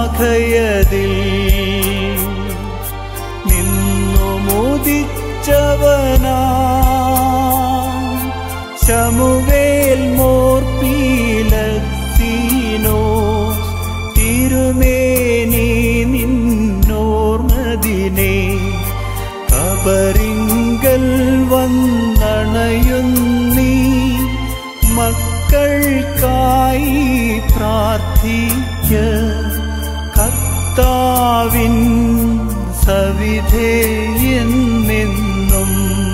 ശാഖയതിൽ നിന്നു മുദിച്ചവനാ ശമൂവേൽ മോർ പീലക്സീനോസ് തിരുമേനി നിന്നോർമദിനെ കബറിങ്കൽ വന്നണയുന്നീ മക്കൾക്കായി പ്രാർത്ഥിക്ക കർത്താവിൻ സവിധേ എന്നെന്നും.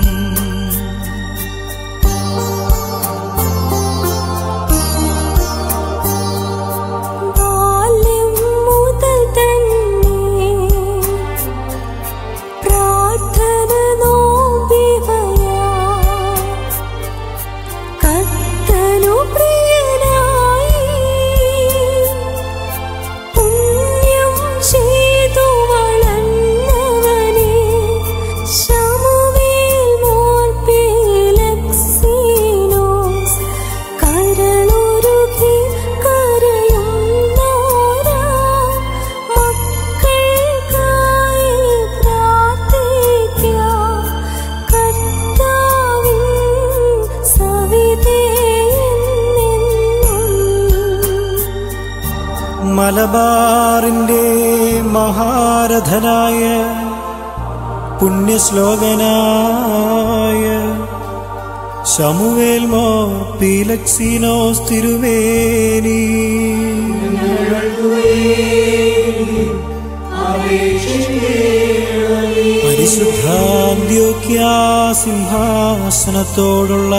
മലബാറിന്റെ മഹാരഥനായ പുണ്യശ്ലോകനായ ശമൂവേൽ മോർ പീലക്സീനോസ് തിരുമേനി പരിശുദ്ധ അന്ത്യോക്യ സിംഹാസനത്തോടുള്ള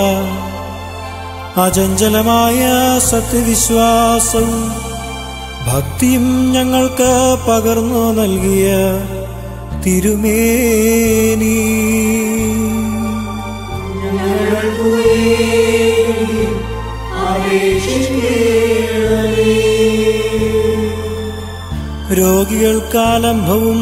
അചഞ്ചലമായ സത്യവിശ്വാസവും ഭക്തിയും ഞങ്ങൾക്ക് പകർന്നു നൽകിയ തിരുമേനി രോഗികൾക്കാലംഭവും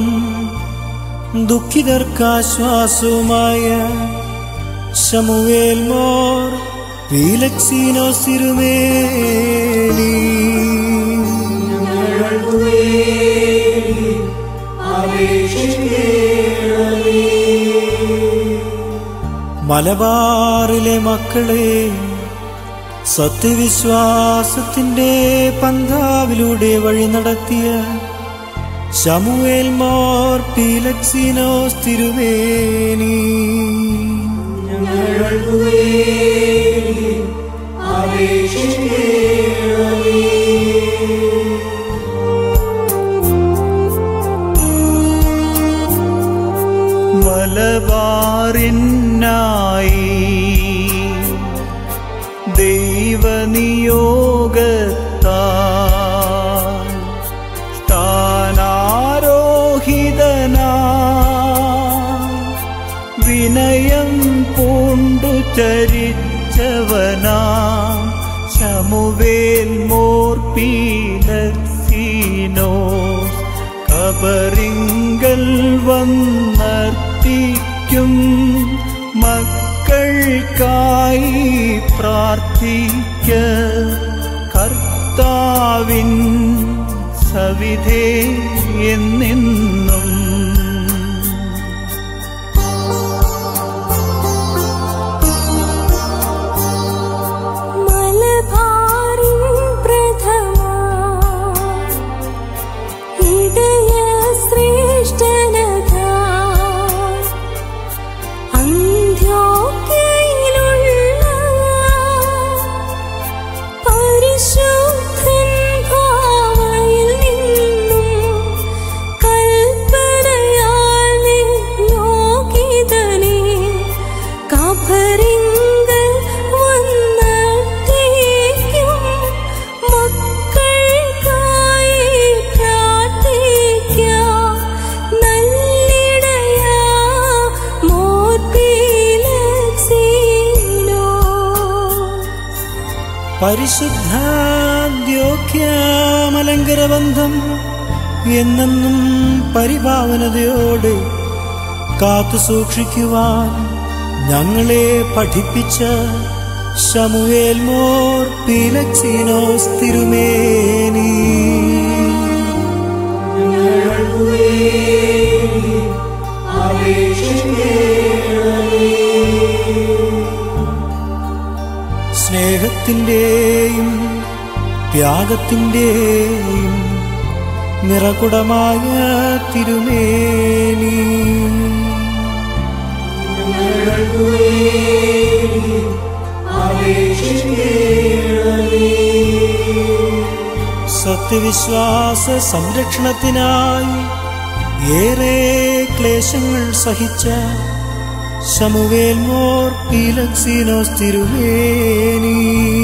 ദുഃഖിതർക്കാശ്വാസവുമായ ശമൂവേൽ മോർ പീലക്സീനോസ് തിരുമേനി മലബാറിലെ മക്കളെ സത്യവിശ്വാസത്തിന്റെ പന്ഥാവിലൂടെ വഴി നടത്തിയ ശമൂവേൽ മോർ പീലക്സീനോസ് തിരുമേനി മലബാറിനായി ദൈവനിയോഗത്താൽ സ്ഥാനാരോഹിതനായി വിനയം പൂണ്ടു ചരിച്ചവനാം ശമൂവേൽ മോർ പീലക്സീനോസ് കബറിങ്കൽ വന്നർപ്പിക്കും മക്കൾക്കായി പ്രാർത്ഥിക്ക കർത്താവിൻ സവിധേ എന്നെന്നും. പരിശുദ്ധ അന്ത്യോക്യമലങ്കരബന്ധം എന്നെന്നും പരിഭാവനതയോടെ കാത്തു സൂക്ഷിക്കുവാൻ ഞങ്ങളെ പഠിപ്പിച്ച ശമൂവേൽ മോർ പീലക്സീനോസ് തിരുമേനി സ്നേഹത്തിൻ്റെയും ത്യാഗത്തിൻ്റെയും നിറകുടമായ തിരുമേനി, സത്യവിശ്വാസ സംരക്ഷണത്തിനായി ഏറെ ക്ലേശങ്ങൾ സഹിച്ച ശമൂവേൽ മോർ പീലക്സീനോസ് തിരുമേനി,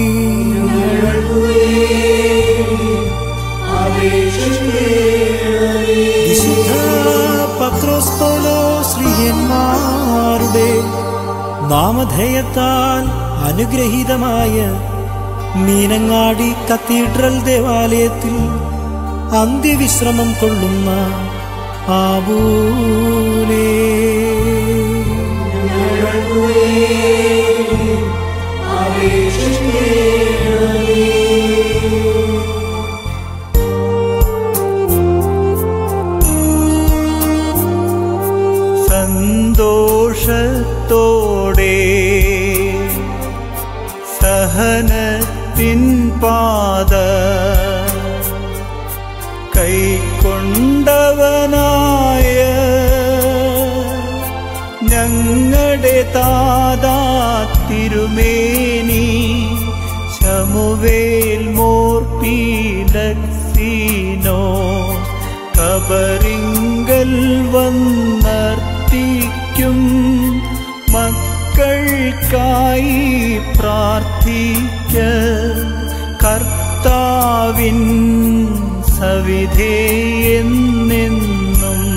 വിശുദ്ധ പത്രോസ് പൗലോസ് ശ്രീഹന്മാരുടെ നാമധേയത്താൽ അനുഗ്രഹീതമായ മീനങ്ങാടി കത്തീഡ്രൽ ദേവാലയത്തിൽ അന്ത്യവിശ്രമം കൊള്ളുന്ന ആബൂനേ, സന്തോഷത്തോടെ സഹനത്തിൻ പാത കൈക്കൊണ്ടവനായ ഞങ്ങളുടെ താതാ തിരുമേനി ശമൂവേൽ മോർ പീലക്സീനോസ് കബറിങ്കൽ വന്നർത്തിക്കും മക്കൾക്കായി പ്രാർത്ഥിക്ക. കർത്താവിൻ സവിധേ എന്നെന്നും.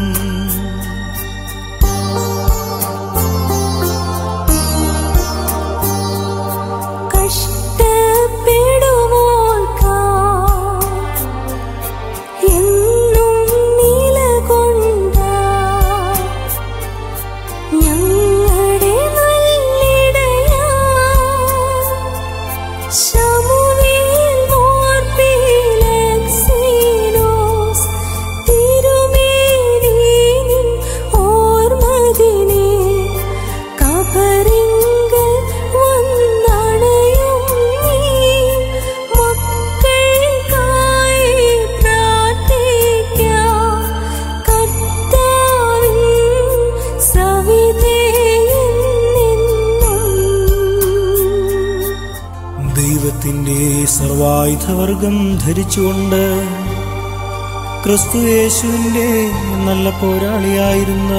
ദൈവത്തിൻ്റെ സർവായുധവർഗം ധരിച്ചുകൊണ്ട് ക്രിസ്തുയേശുവിൻ്റെ നല്ല പോരാളിയായിരുന്ന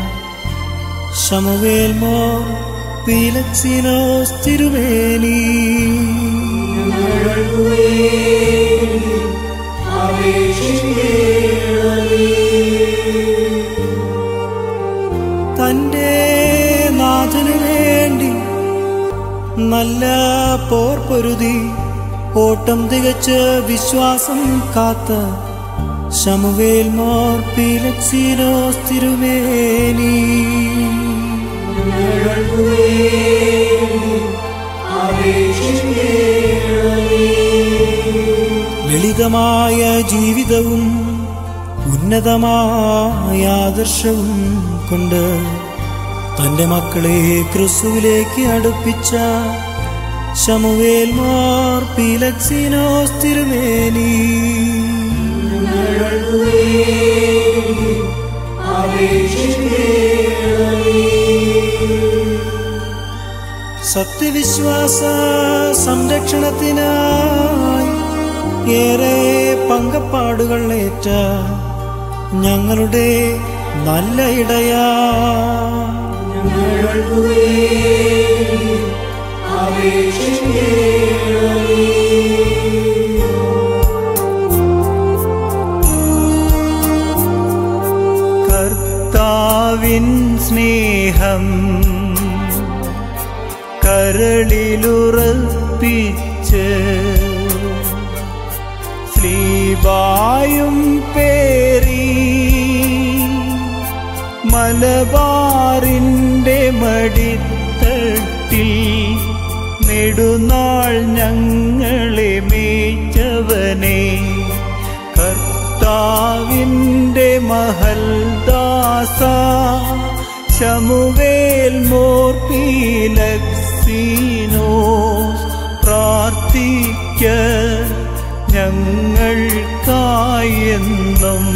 ശമൂവേൽ മോർ പീലക്സീനോസ് തിരുമേനി തൻ്റെ നാഥനു വേണ്ടി നല്ല പോർ പൊരുതി ഓട്ടം തികച്ച് വിശ്വാസം കാത്ത ശമൂവേൽ മോർ പീലക്സീനോസ് തിരുമേനി ലളിതമായ ജീവിതവും ഉന്നതമായ ആദർശവും കൊണ്ട് തൻ്റെ മക്കളെ ക്രിസ്തുവിലേക്ക് അടുപ്പിച്ച ശമൂവേൽ മോർ പീലക്സീനോസ് തിരുമേനി സത്യവിശ്വാസ സംരക്ഷണത്തിനായി ഏറെ പങ്കപ്പാടുകൾ ഏറ്റ ഞങ്ങളുടെ നല്ല ഇടയാ കർത്താവിൻ സ്നേഹം കരളിലുറപ്പിച്ച് ശ്ലീബായും പേറി മലബാറിൻ്റെ മടിത്തട്ടിൽ നെടുനാൾ ഞങ്ങളെ മേച്ചവനെ കർത്താവിൻ്റെ മഹൽദാ ശമുവേൽ മോർപീലക്സീനോസ് പ്രാർത്ഥിക്ക ഞങ്ങൾക്കായെന്നും.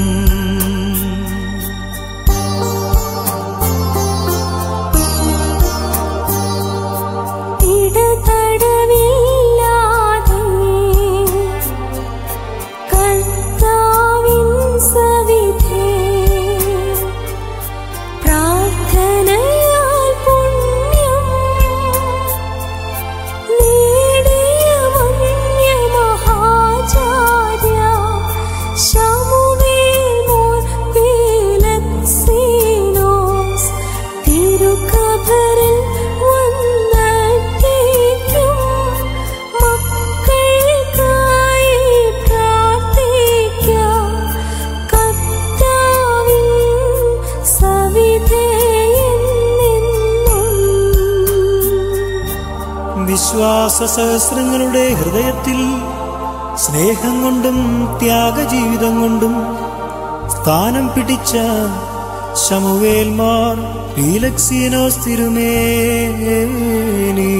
വിശ്വാസ സഹസ്രങ്ങളുടെ ഹൃദയത്തിൽ സ്നേഹം കൊണ്ടും ത്യാഗജീവിതം കൊണ്ടും സ്ഥാനം പിടിച്ച ശമുവേൽ മോർ പീലക്സീനോസ് തിരുമേനി,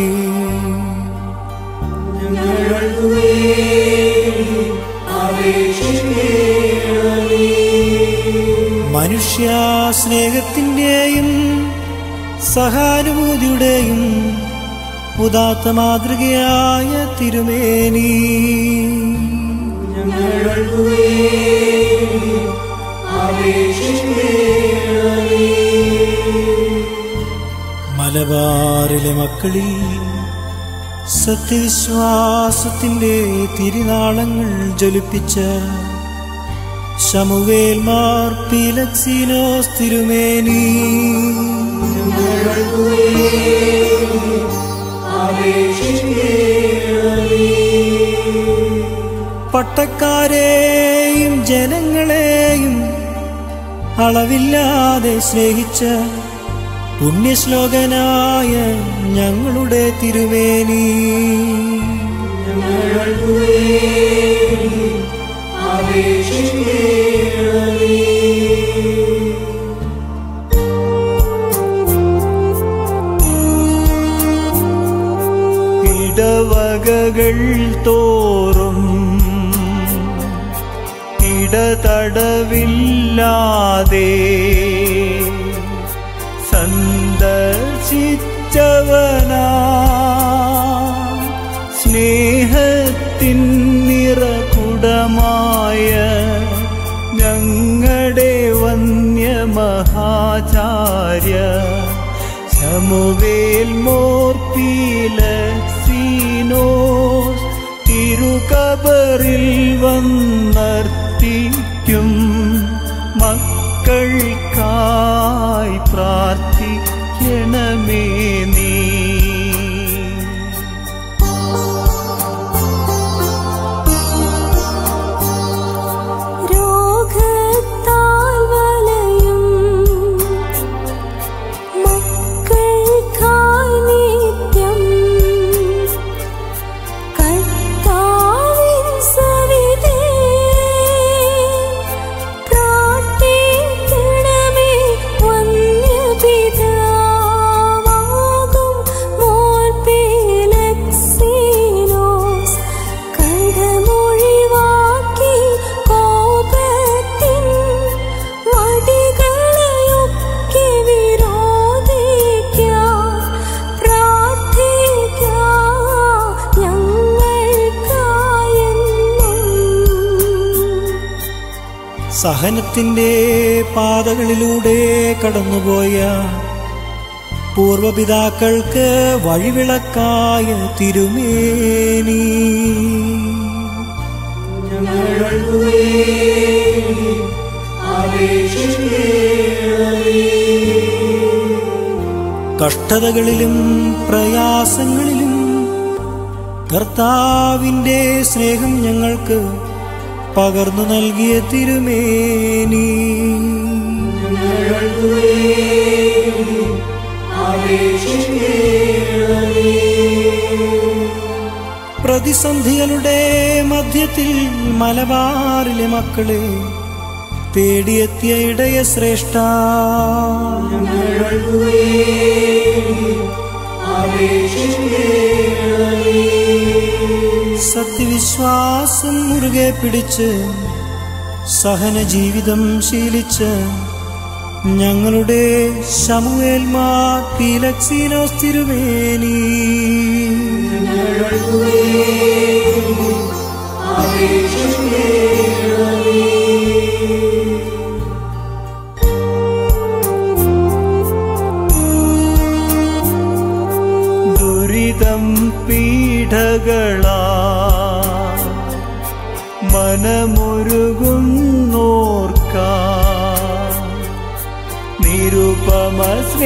മനുഷ്യ സ്നേഹത്തിന്റെയും സഹാനുഭൂതിയുടെയും ഉദാത്ത മാതൃകയായ തിരുമേനി, മലബാറിലെ മക്കളിൽ സത്യവിശ്വാസത്തിന്റെ തിരുനാളങ്ങൾ ജ്വലിപ്പിച്ച ശമുവേൽ മോർ പീലക്സീനോസ് തിരുമേനി, പട്ടക്കാരെയും ജനങ്ങളെയും അളവില്ലാതെ സ്നേഹിച്ച പുണ്യശ്ലോകനായ ഞങ്ങളുടെ തിരുമേനി, ഇടവകകൾ തോറും ഇടതടവില്ലാതെ സന്ദർശിച്ചവനാ സ്നേഹത്തിൻ നിറകുടമായ ഞങ്ങളുടെ വന്യമഹാചാര്യ ശമുവേൽ മോർ പീലക്സീനോസ് തിരുകബറിൽ വന്നർത്തിക്കും മക്കൾക്കായി പ്രാർത്ഥിക്കണമേ നീ. സഹനത്തിന്റെ പാതകളിലൂടെ കടന്നുപോയ പൂർവപിതാക്കൾക്ക് വഴിവിളക്കായ തിരുമേനി, കഷ്ടതകളിലും പ്രയാസങ്ങളിലും കർത്താവിന്റെ സ്നേഹം ഞങ്ങൾക്ക് പകർന്നു നൽകിയ തിരുമേനി, പ്രതിസന്ധികളുടെ മധ്യത്തിൽ മലബാറിലെ മക്കളെ തേടിയെത്തിയ ഇടയ ശ്രേഷ്ഠ, സത്യവിശ്വാസം മുറുകെ പിടിച്ച് സഹന ജീവിതം ശീലിച്ച് ഞങ്ങളുടെ ശമൂവേൽ മാർ പീലക്സീനോസ് തിരുമേനി ദുരിതം പീഡകളാ മനമുരുകുന്നോർക്ക നിരുപമ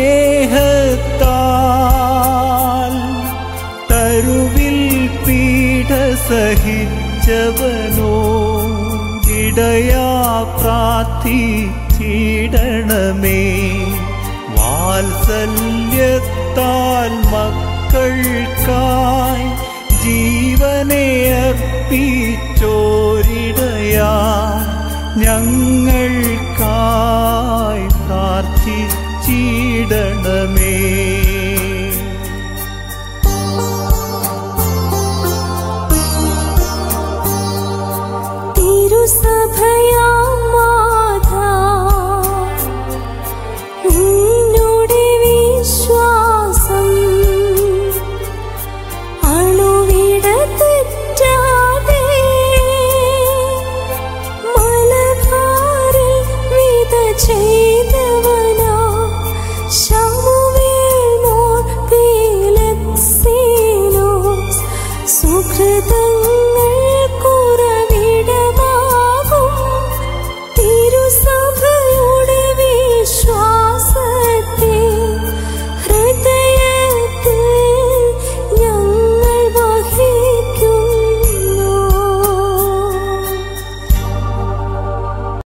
സ്നേഹത്താൽ തരുവിൽ പീഡ സഹിച്ചവനോ ഇടയാ പ്രാർത്ഥിച്ചിടണമേ. വാത്സല്യത്താൽ മക്കൾക്കായി ജീവനെ അർപ്പിച്ചോരിടയാ ഞങ്ങൾക്കായി പ്രാർത്ഥിച്ചിടണമേ.